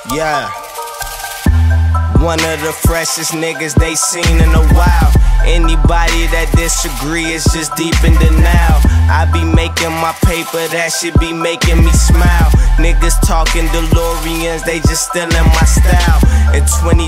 Yeah. One of the freshest niggas they seen in a while. Anybody that disagree is just deep in denial. I be making my paper, that shit be making me smile. Niggas talking DeLoreans, they just stealing my style. In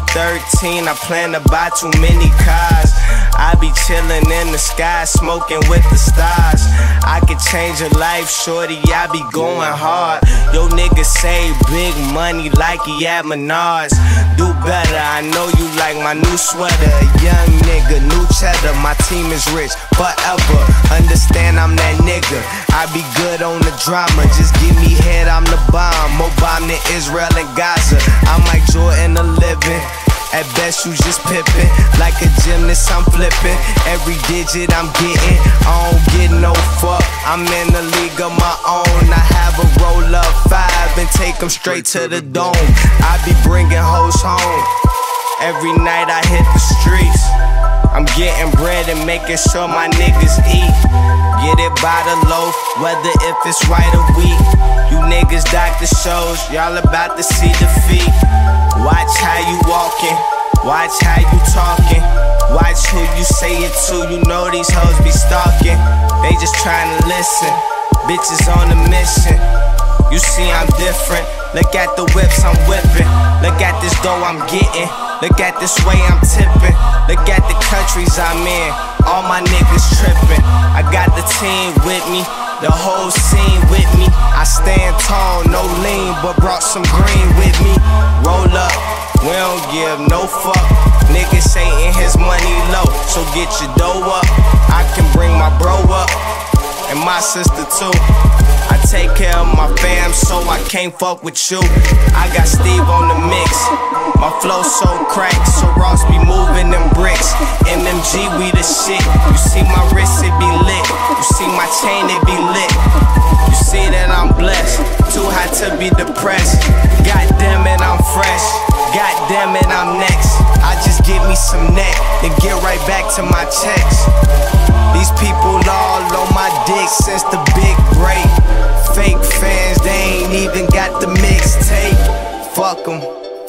2013, I plan to buy too many cars. I be chillin' in the sky, smoking with the stars. I could change your life, shorty, I be going hard. Yo niggas save big money like he at Menards. Do better, I know you like my new sweater. Young nigga, new cheddar, my team is rich forever. Understand I'm that nigga, I be good on the drama. Just give me head, I'm the bomb. More bomb than Israel and Gaza. I'm like Jordan a living. At best you just pippin'. Like a gymnast I'm flipping. Every digit I'm getting, I don't get no fuck. I'm in a league of my own. I have a roll up 5 and take them straight to the dome. I be bringing hoes home. Every night I hit the streets. I'm getting bread and making sure my niggas eat. Get it by the loaf, whether if it's right or weak. You niggas doctor shows, y'all about to see defeat. Watch how you walking, watch how you talking. Watch who you say it to, you know these hoes be stalking. They just trying to listen, bitches on a mission. You see I'm different, look at the whips I'm whipping. Look at this dough I'm getting, look at this way I'm tipping. Look at the countries I'm in, all my niggas tripping. I got the team with me, the whole scene with me. I stand tall, no lean, but brought some green with me. Roll up, we don't give no fuck. Niggas saying his money low, so get your dough up. I can bring my bro up, and my sister too. I take care of my fam, so I can't fuck with you. I got Steve on the mix, my flow so cracked, so Ross be moving them bricks. MMG, we the shit. You see my wrist, it be lit. You see my chain, it be lit. You see that I'm blessed, too hot to be depressed. God damn it, I'm fresh. God damn it, I'm next. I just give me some neck, then get right back to my checks. These people all on my dick since the big break. Fake fans, they ain't even got the mixtape. Fuck 'em.